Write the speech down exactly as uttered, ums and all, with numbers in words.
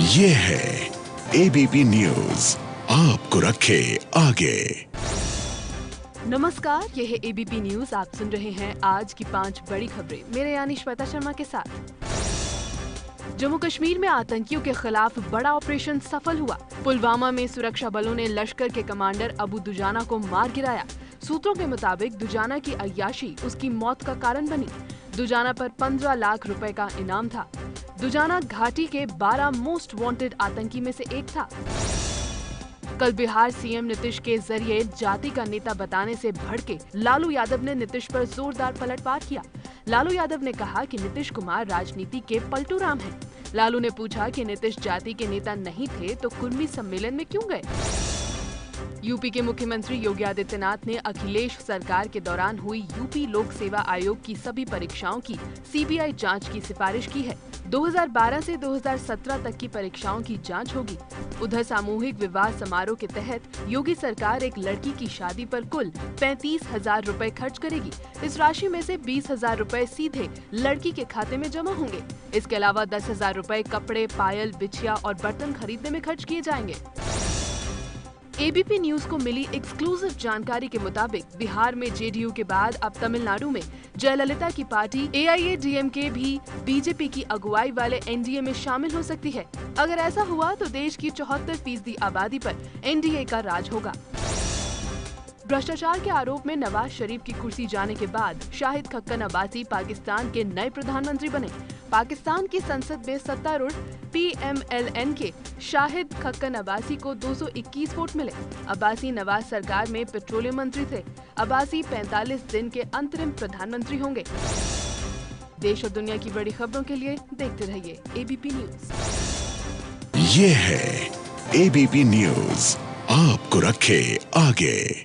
ये है ABP news, आपको रखे आगे। नमस्कार, ये है एबीपी न्यूज। आप सुन रहे हैं आज की पांच बड़ी खबरें मेरे यानी श्वेता शर्मा के साथ। जम्मू कश्मीर में आतंकियों के खिलाफ बड़ा ऑपरेशन सफल हुआ। पुलवामा में सुरक्षा बलों ने लश्कर के कमांडर अबू दुजाना को मार गिराया। सूत्रों के मुताबिक दुजाना की अय्याशी उसकी मौत का कारण बनी। दुजाना पर पंद्रह लाख रुपए का इनाम था। दुजाना घाटी के बारह मोस्ट वांटेड आतंकी में से एक था। कल बिहार सीएम नीतीश के जरिए जाति का नेता बताने से भड़के लालू यादव ने नीतीश पर जोरदार पलटवार किया। लालू यादव ने कहा कि नीतीश कुमार राजनीति के पलटू राम हैं। लालू ने पूछा कि नीतीश जाति के नेता नहीं थे तो कुर्मी सम्मेलन में क्यों गए। यूपी के मुख्यमंत्री योगी आदित्यनाथ ने अखिलेश सरकार के दौरान हुई यूपी लोक सेवा आयोग की सभी परीक्षाओं की सीबीआई जांच की सिफारिश की है। दो हज़ार बारह से दो हज़ार सत्रह तक की परीक्षाओं की जांच होगी। उधर सामूहिक विवाह समारोह के तहत योगी सरकार एक लड़की की शादी पर कुल पैंतीस हजार रूपए खर्च करेगी। इस राशि में से बीस हजार रूपए सीधे लड़की के खाते में जमा होंगे। इसके अलावा दस हजार रूपए कपड़े, पायल, बिछिया और बर्तन खरीदने में खर्च किए जाएंगे। एबीपी न्यूज को मिली एक्सक्लूसिव जानकारी के मुताबिक बिहार में जेडीयू के बाद अब तमिलनाडु में जयललिता की पार्टी एआईएडीएमके भी बीजेपी की अगुवाई वाले एनडीए में शामिल हो सकती है। अगर ऐसा हुआ तो देश की चौहत्तर फीसदी आबादी पर एनडीए का राज होगा। भ्रष्टाचार के आरोप में नवाज शरीफ की कुर्सी जाने के बाद शाहिद खक्कन अब्बासी पाकिस्तान के नए प्रधानमंत्री बने। पाकिस्तान की संसद में सत्तारूढ़ पीएमएलएन के शाहिद खक्कन अब्बासी को दो सौ इक्कीस वोट मिले। अब्बासी नवाज सरकार में पेट्रोलियम मंत्री थे। अब्बासी पैंतालीस दिन के अंतरिम प्रधानमंत्री होंगे। देश और दुनिया की बड़ी खबरों के लिए देखते रहिए एबीपी न्यूज। ये है एबीपी न्यूज, आपको रखे आगे।